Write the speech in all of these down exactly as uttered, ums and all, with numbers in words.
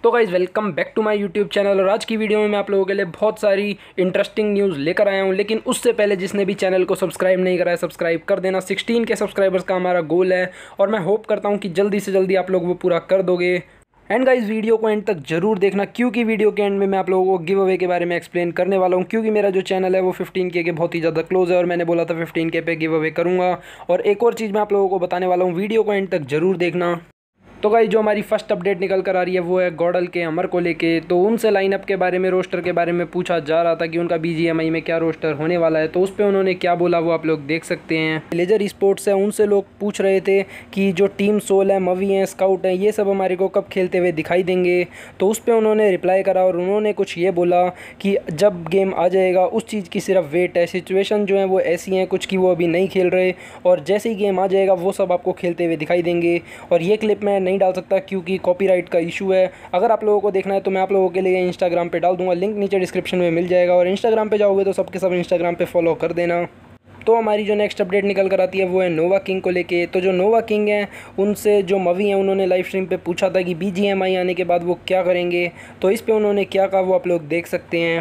तो guys welcome back to my YouTube channel. और आज की वीडियो में मैं आप लोगों के लिए बहुत सारी इंटरेस्टिंग न्यूज़ लेकर आया हूं, लेकिन उससे पहले जिसने भी चैनल को सब्सक्राइब नहीं करा है सब्सक्राइब कर देना। सोलह के सब्सक्राइबर्स का हमारा गोल है और मैं होप करता हूं कि जल्दी से जल्दी आप लोग वो पूरा कर दोगे। एंड गाइस वीडियो को एंड तक जरूर देखना, क्योंकि वीडियो के एंड में मैं आप लोगों को गिव अवे के बारे में एक्सप्लेन करने वाला हूं, क्योंकि मेरा जो चैनल है वो फिफ्टीन के के बहुत ही ज़्यादा क्लोज है और मैंने बोला था फिफ्टीन के पे गिव अवे करूंगा। और एक और चीज़ मैं आप लोगों को बताने वाला हूं, वीडियो को एंड तक जरूर देखना। तो गाइस जो हमारी फर्स्ट अपडेट निकल कर आ रही है वो है गॉडल के अमर को लेके। तो उनसे लाइनअप के बारे में, रोस्टर के बारे में पूछा जा रहा था कि उनका बीजीएमआई में क्या रोस्टर होने वाला है। तो उस पर उन्होंने क्या बोला वो आप लोग देख सकते हैं। लेजर स्पोर्ट्स है, उनसे लोग पूछ रहे थे कि जो टीम सोल है, मवी हैं, स्काउट हैं, ये सब हमारे को कब खेलते हुए दिखाई देंगे। तो उस पर उन्होंने रिप्लाई करा और उन्होंने कुछ ये बोला कि जब गेम आ जाएगा उस चीज़ की सिर्फ वेट है। सिचुएशन जो है वो ऐसी हैं कुछ की वो अभी नहीं खेल रहे, और जैसे ही गेम आ जाएगा वो सब आपको खेलते हुए दिखाई देंगे। और ये क्लिप मैं नहीं डाल सकता क्योंकि कॉपीराइट का इशू है। अगर आप लोगों को देखना है तो मैं आप लोगों के लिए इंस्टाग्राम पे डाल दूंगा, लिंक नीचे डिस्क्रिप्शन में मिल जाएगा। और इंस्टाग्राम पे जाओगे तो सबके सब इंस्टाग्राम पे फॉलो कर देना। तो हमारी जो नेक्स्ट अपडेट निकल कर आती है वो है नोवा किंग को लेके। तो जो नोवा किंग हैं उनसे जो मवी हैं उन्होंने लाइव स्ट्रीम पे पूछा था कि बीजीएमआई आने के बाद वो क्या करेंगे। तो इस पे उन्होंने क्या कहा वो आप लोग देख सकते हैं।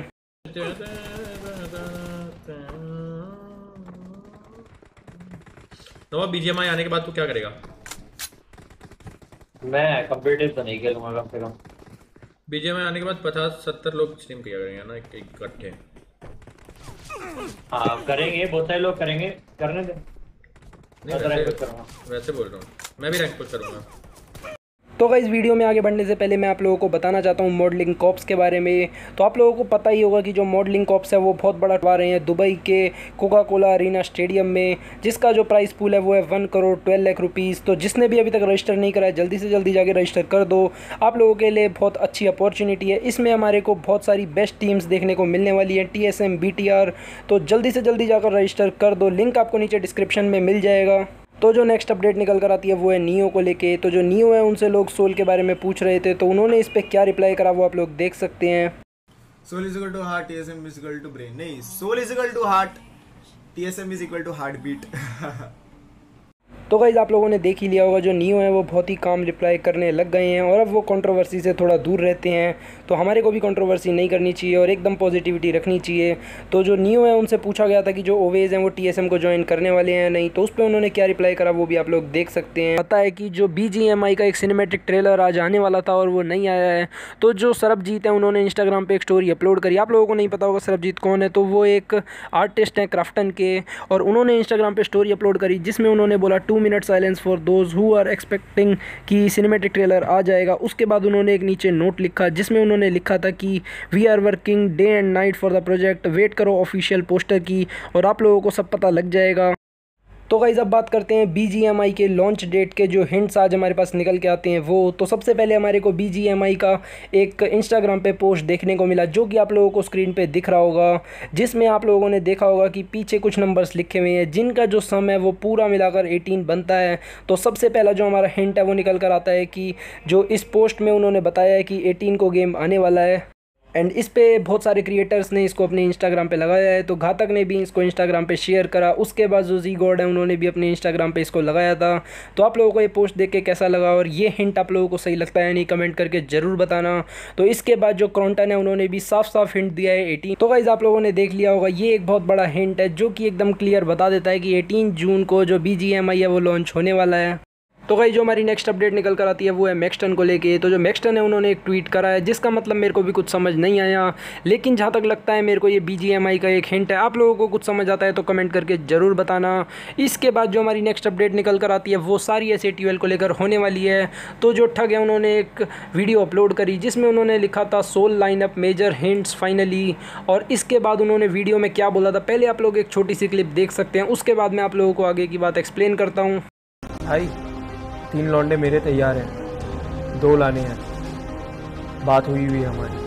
नोवा बीजीएमआई आने के बाद तू क्या करेगा? मैं कंप्यूटर तो नहीं खेलूंगा कम से कम। बीजीएमआई आने के बाद पचास सत्तर लोग स्ट्रीम किया करेंगे ना इकट्ठे। हाँ करेंगे, बहुत सारे लोग करेंगे, करने दे। नहीं वैसे, वैसे बोल रहा हूँ, मैं भी रैंक पुश करूँगा। तो गाइस वीडियो में आगे बढ़ने से पहले मैं आप लोगों को बताना चाहता हूँ मॉडलिंग कॉप्स के बारे में। तो आप लोगों को पता ही होगा कि जो मॉडलिंग कॉप्स है वो बहुत बड़ा करवा रहे हैं दुबई के कोका कोला अरीना स्टेडियम में, जिसका जो प्राइस पूल है वो है one crore twelve lakh rupees. तो जिसने भी अभी तक रजिस्टर नहीं करा है जल्दी से जल्दी जाके रजिस्टर कर दो। आप लोगों के लिए बहुत अच्छी अपॉर्चुनिटी है। इसमें हमारे को बहुत सारी बेस्ट टीम्स देखने को मिलने वाली है, T S M, B T R. तो जल्दी से जल्दी जाकर रजिस्टर कर दो, लिंक आपको नीचे डिस्क्रिप्शन में मिल जाएगा। तो जो नेक्स्ट अपडेट निकल कर आती है वो है नियो को लेके। तो जो नियो है उनसे लोग सोल के बारे में पूछ रहे थे, तो उन्होंने इस पे क्या रिप्लाई करा वो आप लोग देख सकते हैं। Soul is equal to heart, TSM is equal to brain. नहीं, soul is equal to heart, TSM is equal to heart beat. तो गाइस आप लोगों ने देख ही लिया होगा जो नियो है वो बहुत ही काम रिप्लाई करने लग गए हैं और अब वो कंट्रोवर्सी से थोड़ा दूर रहते हैं। तो हमारे को भी कंट्रोवर्सी नहीं करनी चाहिए और एकदम पॉजिटिविटी रखनी चाहिए। तो जो नियो है उनसे पूछा गया था कि जो ओवेज हैं वो टीएसएम को ज्वाइन करने वाले हैं नहीं, तो उस पर उन्होंने क्या रिप्लाई करा वो भी आप लोग देख सकते हैं। पता है कि जो बीजीएमआई का एक सिनेमैटिक ट्रेलर आज आने वाला था और वो नहीं आया है। तो जो सरबजीत है उन्होंने इंस्टाग्राम पर एक स्टोरी अपलोड करी। आप लोगों को नहीं पता होगा सरबजीत कौन है, तो वो एक आर्टिस्ट हैं क्राफ्टन के, और उन्होंने इंस्टाग्राम पर स्टोरी अपलोड करी जिसमें उन्होंने बोला two minute silence for those who are expecting कि सिनेमैटिक ट्रेलर आ जाएगा। उसके बाद उन्होंने एक नीचे नोट लिखा जिसमें उन्होंने लिखा था कि we are working day and night for the project, wait करो ऑफिशियल पोस्टर की और आप लोगों को सब पता लग जाएगा। तो गाइस अब बात करते हैं बीजीएमआई के लॉन्च डेट के, जो हिंट्स आज हमारे पास निकल के आते हैं वो। तो सबसे पहले हमारे को बीजीएमआई का एक इंस्टाग्राम पे पोस्ट देखने को मिला जो कि आप लोगों को स्क्रीन पे दिख रहा होगा, जिसमें आप लोगों ने देखा होगा कि पीछे कुछ नंबर्स लिखे हुए हैं जिनका जो सम है वो पूरा मिलाकर अठारह बनता है। तो सबसे पहला जो हमारा हिंट है वो निकल कर आता है कि जो इस पोस्ट में उन्होंने बताया है कि अठारह को गेम आने वाला है। एंड इस पे बहुत सारे क्रिएटर्स ने इसको अपने इंस्टाग्राम पे लगाया है। तो घातक ने भी इसको इंस्टाग्राम पे शेयर करा, उसके बाद जो जी गॉड है उन्होंने भी अपने इंस्टाग्राम पे इसको लगाया था। तो आप लोगों को ये पोस्ट देख के कैसा लगा और ये हिंट आप लोगों को सही लगता है नहीं, कमेंट करके ज़रूर बताना। तो इसके बाद जो क्रॉन्टन है उन्होंने भी साफ साफ हिंट दिया है अठारह। तो गाइस आप लोगों ने देख लिया होगा, ये एक बहुत बड़ा हिंट है जो कि एकदम क्लियर बता देता है कि अठारह जून को जो बीजीएमआई है वो लॉन्च होने वाला है। तो गाइस जो हमारी नेक्स्ट अपडेट निकल कर आती है वो है मैक्सटन को लेके। तो जो मैक्सटन है उन्होंने एक ट्वीट करा है जिसका मतलब मेरे को भी कुछ समझ नहीं आया, लेकिन जहाँ तक लगता है मेरे को ये बीजीएमआई का एक हिंट है। आप लोगों को कुछ समझ आता है तो कमेंट करके ज़रूर बताना। इसके बाद जो हमारी नेक्स्ट अपडेट निकल कर आती है वो सारी एस ए टी एल को लेकर होने वाली है। तो जो ठग है उन्होंने एक वीडियो अपलोड करी जिसमें उन्होंने लिखा था soul lineup major hints finally, और इसके बाद उन्होंने वीडियो में क्या बोला था पहले आप लोग एक छोटी सी क्लिप देख सकते हैं, उसके बाद मैं आप लोगों को आगे की बात एक्सप्लेन करता हूँ। भाई तीन लौंडे मेरे तैयार हैं, दो लाने हैं, बात हुई हुई है हमारी,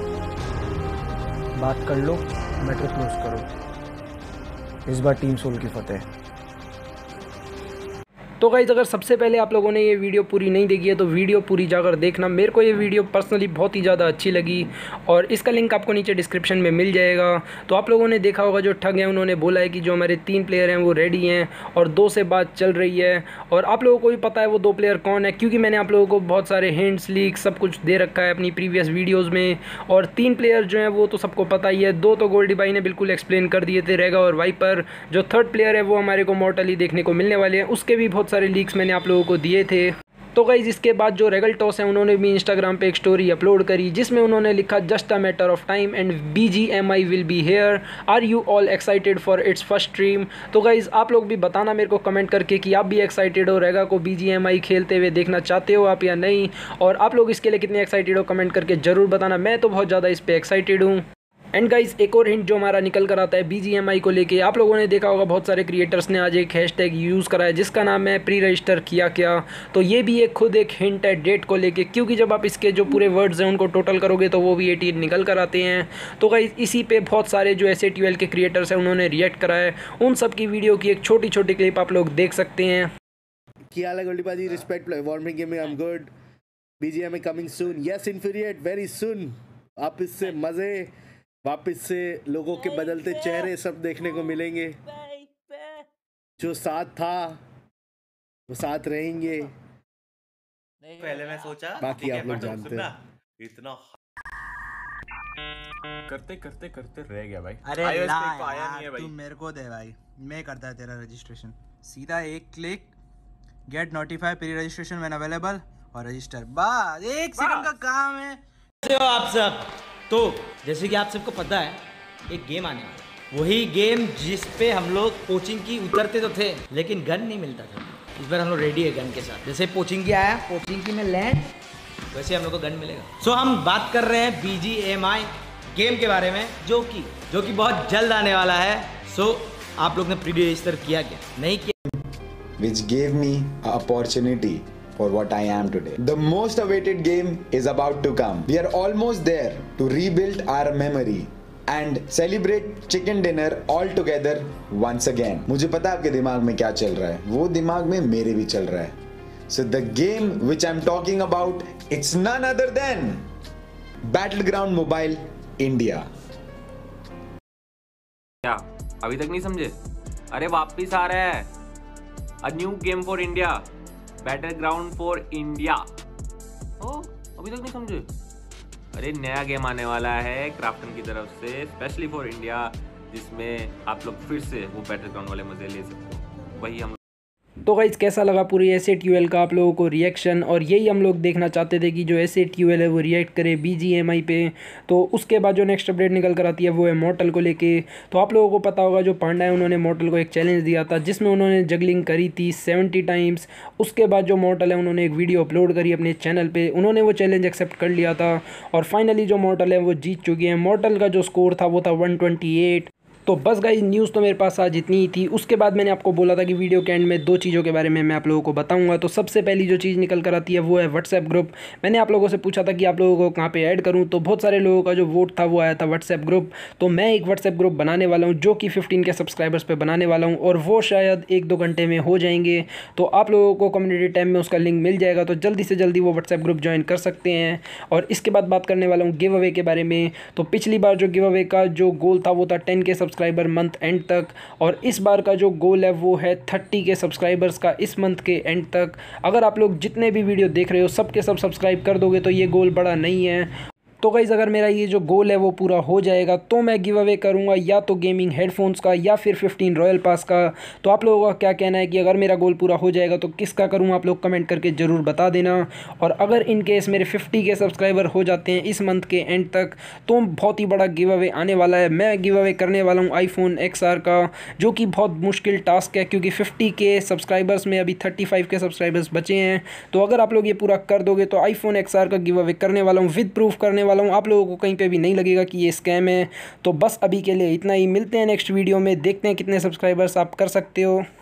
बात कर लो, मैटर क्लोज करो, इस बार टीम सोल की फतेह। तो गाइज़ अगर सबसे पहले आप लोगों ने ये वीडियो पूरी नहीं देखी है तो वीडियो पूरी जाकर देखना। मेरे को ये वीडियो पर्सनली बहुत ही ज़्यादा अच्छी लगी और इसका लिंक आपको नीचे डिस्क्रिप्शन में मिल जाएगा। तो आप लोगों ने देखा होगा जो ठग हैं उन्होंने बोला है कि जो हमारे तीन प्लेयर हैं वो रेडी हैं और दो से बात चल रही है, और आप लोगों को भी पता है वो दो प्लेयर कौन है, क्योंकि मैंने आप लोगों को बहुत सारे हिंट्स लीक सब कुछ दे रखा है अपनी प्रीवियस वीडियोज़ में। और तीन प्लेयर जो हैं वो तो सबको पता ही है, दो तो गोल्डी भाई ने बिल्कुल एक्सप्लेन कर दिए थे, रेगा और वाइपर। जो थर्ड प्लेयर है वो हमारे को मॉर्टली देखने को मिलने वाले हैं, उसके भी बहुत सारे लीक्स मैंने आप लोगों को दिए थे। तो गाइज़ इसके बाद जो रेगल टॉस है उन्होंने भी इंस्टाग्राम पे एक स्टोरी अपलोड करी जिसमें उन्होंने लिखा just a matter of time and B G M I will be here, are you all excited for its first stream. तो गाइज़ आप लोग भी बताना मेरे को कमेंट करके कि आप भी एक्साइटेड हो रेगा को बी जी एम आई खेलते हुए देखना चाहते हो आप या नहीं, और आप लोग इसके लिए कितने एक्साइटेड हो कमेंट करके ज़रूर बताना। मैं तो बहुत ज़्यादा इस पर एक्साइटेड हूँ। एंड गाइज एक और हिंट जो हमारा निकल कर आता है बी जी एम आई को लेके, आप लोगों ने देखा होगा बहुत सारे क्रिएटर्स ने आज एक हैशटैग यूज़ करा है जिसका नाम है प्री रजिस्टर किया क्या। तो ये भी एक खुद एक हिंट है डेट को लेके, क्योंकि जब आप इसके जो पूरे वर्ड्स हैं उनको टोटल करोगे तो वो भी एटीन निकल कर आते हैं। तो गाइज इसी पे बहुत सारे जो एस ए टी एल के क्रिएटर्स हैं उन्होंने रिएक्ट करा है, उन सब की वीडियो की एक छोटी छोटी क्लिप आप लोग देख सकते हैं। क्या हाल है गोल्डी पाजी, respect warming gaming, I am good, BGMI coming soon, yes इन्फीरिएट वेरी सून। वापस से मज़े, वापस से लोगों के बदलते चेहरे सब देखने को मिलेंगे, जो साथ था वो साथ रहेंगे। पहले मैं सोचा बाकी आप लोग जानते हैं। इतना करते करते करते रह गया भाई। अरे iOS ला पे तो आया यार, नहीं है भाई। तू मेरे को दे भाई, मैं करता है तेरा रजिस्ट्रेशन। सीधा एक click, get notify pre registration when available और रजिस्टर, बस एक सेकंड का काम है। कैसे हो आप सब? तो जैसे कि आप सबको पता है एक गेम आने वाला है, वही गेम जिस पे हम लोग कोचिंग की उतरते तो थे लेकिन गन नहीं मिलता था। इस बार हम लोग रेडी है गन के साथ। जैसे कोचिंग की आया, कोचिंग की में लैंड, वैसे हम लोग को गन मिलेगा। सो so, हम बात कर रहे हैं B G M I game के बारे में, जो कि जो कि बहुत जल्द आने वाला है। सो so, आप लोग ने प्री रजिस्टर किया क्या? नहीं किया? Which gave me an opportunity for what I am today. The most awaited game is about to come. We are almost there to rebuild our memory and celebrate chicken dinner all together once again. मुझे पता है आपके दिमाग में क्या चल रहा है, वो दिमाग में मेरे भी चल रहा है। So the game which I'm talking about, it's none other than Battleground Mobile India. क्या अभी तक नहीं समझे? अरे वापिस आ रहा है A new game for India, Battleground for India। ओ अभी तक नहीं समझे? अरे नया गेम आने वाला है क्राफ्टन की तरफ से स्पेशली फॉर इंडिया, जिसमें आप लोग फिर से वो बैटलग्राउंड वाले मजे ले सकते हो। वही हम तो गाइस कैसा लगा पूरी S A T U L का आप लोगों को रिएक्शन, और यही हम लोग देखना चाहते थे कि जो S A T U L है वो रिएक्ट करे बी जी एम आई पे। तो उसके बाद जो नेक्स्ट अपडेट निकल कर आती है वो है मॉर्टल को लेके। तो आप लोगों को पता होगा जो पांडा है उन्होंने मॉर्टल को एक चैलेंज दिया था जिसमें उन्होंने जगलिंग करी थी सेवेंटी टाइम्स। उसके बाद जो मॉर्टल है उन्होंने एक वीडियो अपलोड करी अपने चैनल पर, उन्होंने वो चैलेंज एक्सेप्ट कर लिया था और फाइनली जो मॉर्टल है वो जीत चुकी है। मॉर्टल का जो स्कोर था वो था वन ट्वेंटी एट। तो बस गाइस न्यूज़ तो मेरे पास आज इतनी ही थी। उसके बाद मैंने आपको बोला था कि वीडियो के एंड में दो चीज़ों के बारे में मैं आप लोगों को बताऊंगा। तो सबसे पहली जो चीज़ निकल कर आती है वो है व्हाट्सएप ग्रुप। मैंने आप लोगों से पूछा था कि आप लोगों को कहाँ पे ऐड करूं, तो बहुत सारे लोगों का जो वोट था वो आया था व्हाट्सएप ग्रुप। तो मैं एक व्हाट्सएप ग्रुप बनाने वाला हूँ जो कि फिफ्टीन के सब्सक्राइबर्स पर बनाने वाला हूँ, और वो शायद एक दो घंटे में हो जाएंगे। तो आप लोगों को कम्युनिटी टाइम में उसका लिंक मिल जाएगा, तो जल्दी से जल्दी वो व्हाट्सएप ग्रुप ज्वाइन कर सकते हैं। और इसके बाद बात करने वाला हूँ गिव अवे के बारे में। तो पिछली बार जो गिव अवे का जो गोल था वो था टेन के सब्सक्राइबर मंथ एंड तक, और इस बार का जो गोल है वो है थर्टी के सब्सक्राइबर्स का इस मंथ के एंड तक। अगर आप लोग जितने भी वीडियो देख रहे हो सब के सब सब्सक्राइब कर दोगे तो ये गोल बड़ा नहीं है। तो गाइज़ अगर मेरा ये जो गोल है वो पूरा हो जाएगा तो मैं गिव अवे करूँगा या तो गेमिंग हेडफोन्स का या फिर फिफ्टीन रॉयल पास का। तो आप लोगों का क्या कहना है कि अगर मेरा गोल पूरा हो जाएगा तो किसका करूँ, आप लोग कमेंट करके ज़रूर बता देना। और अगर इन केस मेरे फिफ्टी के सब्सक्राइबर हो जाते हैं इस मंथ के एंड तक तो बहुत ही बड़ा गिव अवे आने वाला है। मैं गिव अवे करने वाला हूँ आईफोन एक्स आर का, जो कि बहुत मुश्किल टास्क है क्योंकि फिफ्टी के सब्सक्राइबर्स में अभी थर्टी फाइव के सब्सक्राइबर्स बचे हैं। तो अगर आप लोग ये पूरा कर दोगे तो आईफोन एक्स आर का गिव अवे करने वाला हूँ, विद प्रूफ करने वाला हूँ। आप लोगों को कहीं पे भी नहीं लगेगा कि ये स्कैम है। तो बस अभी के लिए इतना ही, मिलते हैं नेक्स्ट वीडियो में, देखते हैं कितने सब्सक्राइबर्स आप कर सकते हो।